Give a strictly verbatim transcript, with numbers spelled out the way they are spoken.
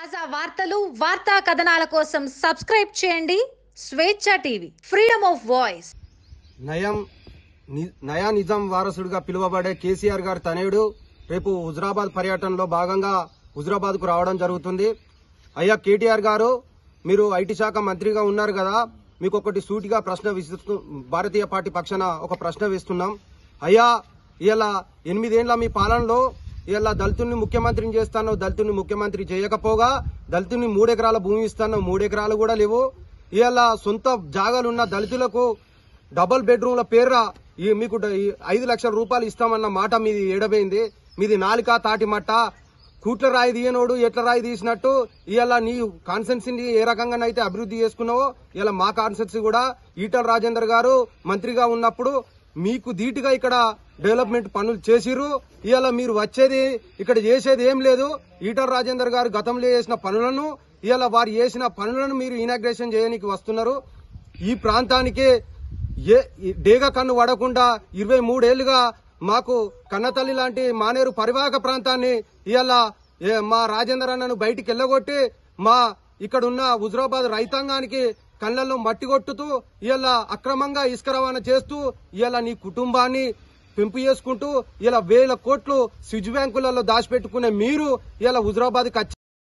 తాజా వార్తలు వార్తా కథనాల కోసం సబ్స్క్రైబ్ చేయండి స్వేచ్ఛ టీవీ, ఫ్రీడమ్ ఆఫ్ వాయిస్. నయం నయా నిజాం వారసుడిగా పిలువబడే కేసీఆర్ గారి తనయుడు రేపు హుజరాబాద్ పర్యటనలో భాగంగా హుజరాబాద్ కు రావడం జరుగుతుంది. అయ్యా కేటీఆర్ గారు, మీరు ఐటీ శాఖ మంత్రిగా ఉన్నారు కదా, మీకు ఒకటి సూటిగా ప్రశ్న విస్తూ భారతీయ పార్టీ పక్షాన ఒక ప్రశ్న వేస్తున్నాం. అయ్యా, ఇలా ఎనిమిదేళ్ల మీ పాలనలో ఇలా దళితుల్ని ముఖ్యమంత్రిని చేస్తాను, దళితుల్ని ముఖ్యమంత్రి చేయకపోగా దళితుల్ని మూడెకరాల భూమి ఇస్తాను, మూడెకరాలు కూడా లేవు. ఇలా సొంత జాగాలున్న దళితులకు డబుల్ బెడ్రూమ్ల పేర్ర మీకు ఐదు లక్షల రూపాయలు ఇస్తామన్న మాట మీది ఏడబైంది. మీది నాలిక తాటి మట్ట. కూట్ల రాయి తీయనోడు ఎట్ల రాయి తీసినట్టు ఇలా నీ కాన్స్టెన్సీని ఏ రకంగానైతే అభివృద్ధి చేసుకున్నావో ఇలా మా కాన్స్టెన్సీ కూడా ఈటల రాజేందర్ గారు మంత్రిగా ఉన్నప్పుడు మీకు ధీటుగా ఇక్కడ డెవలప్మెంట్ పనులు చేసిరు. ఇవాళ మీరు వచ్చేది ఇక్కడ చేసేది ఏం లేదు. ఈటల రాజేందర్ గారు గతంలో చేసిన పనులను ఇవాళ వారు చేసిన పనులను మీరు ఇనాగ్రేషన్ చేయడానికి వస్తున్నారు. ఈ ప్రాంతానికి ఏ డేగ కన్ను పడకుండా ఇరవై మూడేళ్లుగా మాకు కన్నతల్లి లాంటి మానేరు పరివాహక ప్రాంతాన్ని ఇవాళ మా రాజేందర్ అన్నను బయటికి వెళ్ళగొట్టి మా ఇక్కడున్న హుజరాబాద్ రైతాంగానికి కళ్లలో మట్టి కొట్టుతూ ఇలా అక్రమంగా ఇసుక రవాణా చేస్తూ ఇలా నీ కుటుంబాన్ని పెంపు చేసుకుంటూ ఇలా వేల కోట్లు స్విచ్ బ్యాంకులలో దాచిపెట్టుకునే మీరు ఇలా హుజరాబాద్